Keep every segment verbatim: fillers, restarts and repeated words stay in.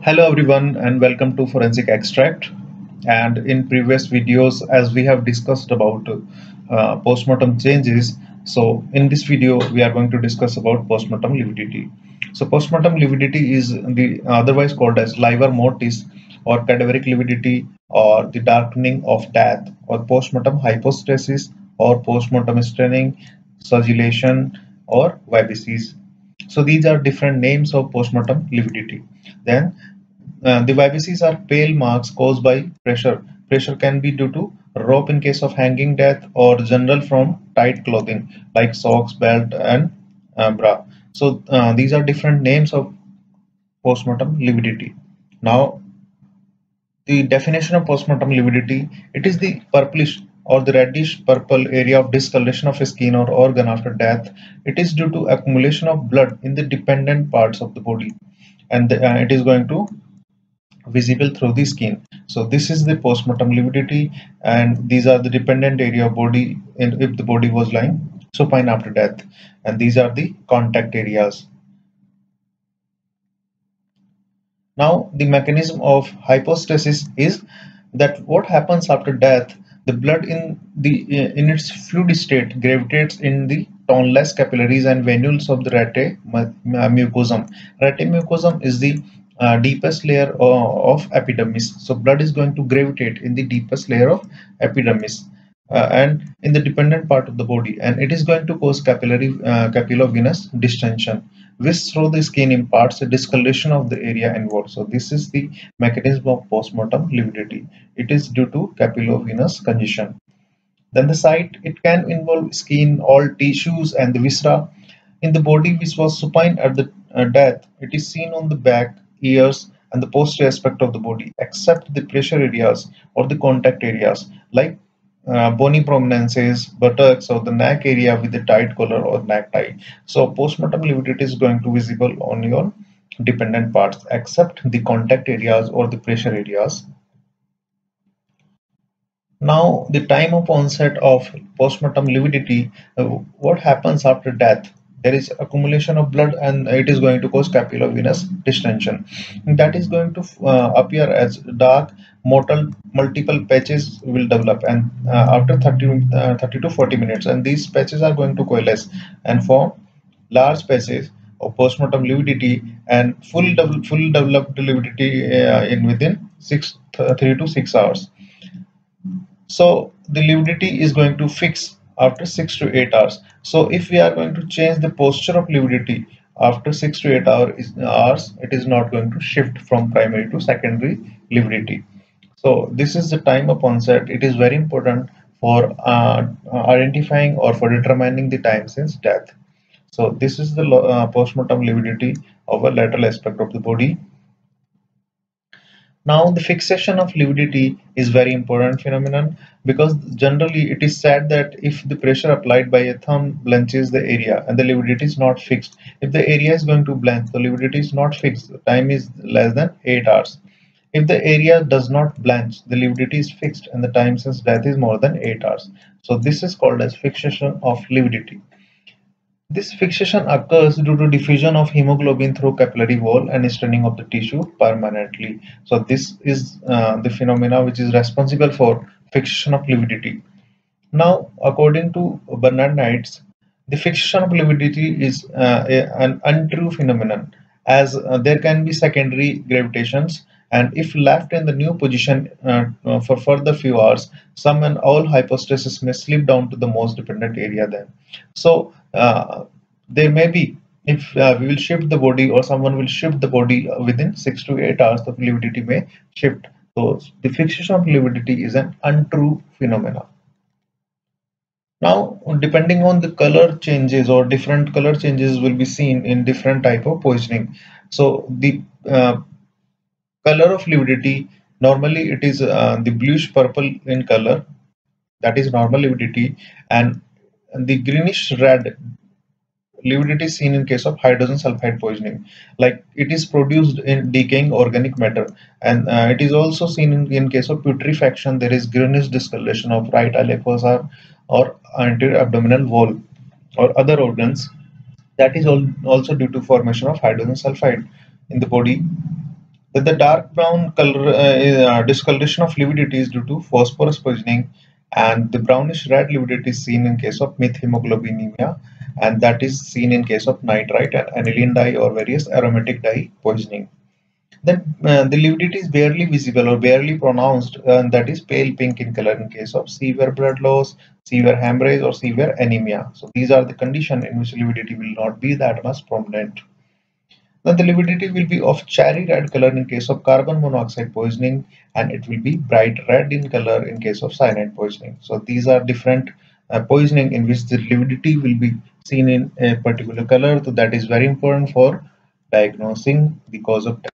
Hello everyone and welcome to Forensic Extract. And in previous videos, as we have discussed about uh, postmortem changes, so in this video we are going to discuss about postmortem lividity. So postmortem lividity is the otherwise called as livor mortis or cadaveric lividity or the darkening of death or postmortem hypostasis or postmortem staining, sugillation or vibesis. So these are different names of postmortem lividity. Then uh, the vibesis are pale marks caused by pressure. Pressure can be due to rope in case of hanging death or general from tight clothing like socks, belt, and uh, bra. So uh, these are different names of postmortem lividity. Now, the definition of postmortem lividity: it is the purplish or the reddish purple area of discoloration of a skin or organ after death. It is due to accumulation of blood in the dependent parts of the body, and the, uh, it is going to visible through the skin. So this is the postmortem lividity, and these are the dependent area of body in, if the body was lying supine after death, and these are the contact areas. Now the mechanism of hypostasis is that what happens after death: the blood in the in its fluid state gravitates in the toneless capillaries and venules of the rete mucosum. Rete mucosum is the uh, deepest layer of, of epidermis. So blood is going to gravitate in the deepest layer of epidermis uh, and in the dependent part of the body, and it is going to cause capillary uh, capillovenous distension, which through the skin imparts a discoloration of the area involved. So this is the mechanism of postmortem lividity. It is due to capillovenous congestion. Then the site: it can involve skin, all tissues, and the viscera. In the body which was supine at the uh, death, it is seen on the back, ears, and the posterior aspect of the body, except the pressure areas or the contact areas like uh, bony prominences, buttocks, or the neck area with the tight collar or neck tie. So postmortem lividity is going to visible on your dependent parts except the contact areas or the pressure areas. Now the time of onset of postmortem lividity: uh, what happens after death? There is accumulation of blood and it is going to cause capillovenous distension. That is going to uh, appear as dark motile multiple patches will develop, and uh, after thirty, uh, thirty to forty minutes, and these patches are going to coalesce and form large patches of postmortem lividity, and full full developed lividity uh, in within six th three to six hours. So the lividity is going to fix after six to eight hours. So if we are going to change the posture of lividity after six to eight hours, it is not going to shift from primary to secondary lividity. So this is the time of onset. It is very important for uh, identifying or for determining the time since death. So this is the uh, postmortem lividity of a lateral aspect of the body. Now the fixation of lividity is very important phenomenon, because generally it is said that if the pressure applied by a thumb blanches the area and the lividity is not fixed, if the area is going to blanch, the lividity is not fixed, the time is less than eight hours. If the area does not blanch, the lividity is fixed and the time since death is more than eight hours. So this is called as fixation of lividity. This fixation occurs due to diffusion of hemoglobin through capillary wall and staining of the tissue permanently. So this is uh, the phenomena which is responsible for fixation of lividity. Now, according to Bernard Knights, the fixation of lividity is uh, a, an untrue phenomenon, as uh, there can be secondary gravitations, and if left in the new position uh, uh, for further few hours, some and all hypostasis may slip down to the most dependent area then. So uh, there may be, if uh, we will shift the body or someone will shift the body within six to eight hours, the lividity may shift. So the fixation of lividity is an untrue phenomena. Now, depending on the color changes or different color changes will be seen in different type of poisoning. So the uh, color of lividity, normally it is uh, the bluish purple in color, that is normal lividity, and the greenish red lividity is seen in case of hydrogen sulfide poisoning, like it is produced in decaying organic matter, and uh, it is also seen in, in case of putrefaction. There is greenish discoloration of right iliac fossa or anterior abdominal wall or other organs. That is all also due to formation of hydrogen sulfide in the body. That the dark brown color uh, uh, discoloration of lividity is due to phosphorus poisoning, and the brownish red lividity is seen in case of methemoglobinemia, and that is seen in case of nitrite and aniline dye or various aromatic dye poisoning. Then uh, the lividity is barely visible or barely pronounced, and that is pale pink in color in case of severe blood loss, severe hemorrhage, or severe anemia. So these are the conditions in which lividity will not be that much prominent. Then the lividity will be of cherry red color in case of carbon monoxide poisoning, and it will be bright red in color in case of cyanide poisoning. So these are different uh, poisoning in which the lividity will be seen in a particular color. So that is very important for diagnosing the cause of death.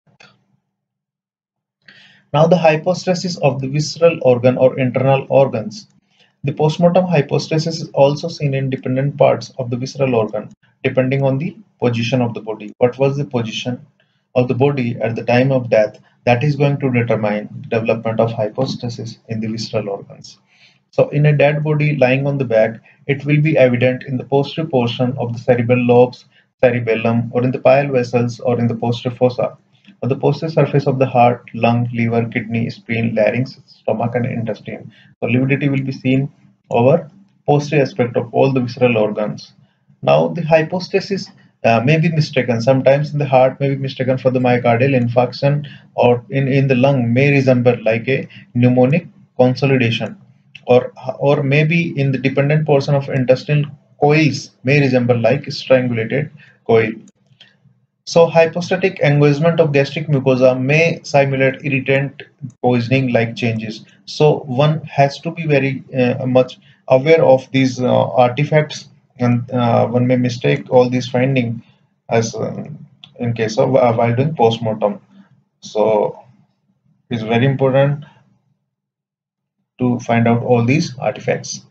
Now the hypostasis of the visceral organ or internal organs. The postmortem hypostasis is also seen in dependent parts of the visceral organ, depending on the position of the body. What was the position of the body at the time of death? That is going to determine development of hypostasis in the visceral organs. So in a dead body lying on the back, it will be evident in the posterior portion of the cerebral lobes, cerebellum, or in the pial vessels, or in the posterior fossa, or the posterior surface of the heart, lung, liver, kidney, spleen, larynx, stomach, and intestine. So lividity will be seen over posterior aspect of all the visceral organs. Now the hypostasis uh, may be mistaken. Sometimes in the heart may be mistaken for the myocardial infarction, or in, in the lung may resemble like a pneumonic consolidation, or or maybe in the dependent portion of intestinal coils may resemble like strangulated coil. So hypostatic engagement of gastric mucosa may simulate irritant poisoning like changes. So one has to be very uh, much aware of these uh, artifacts, and uh, one may mistake all these findings as um, in case of uh, while doing postmortem. So it's very important to find out all these artifacts.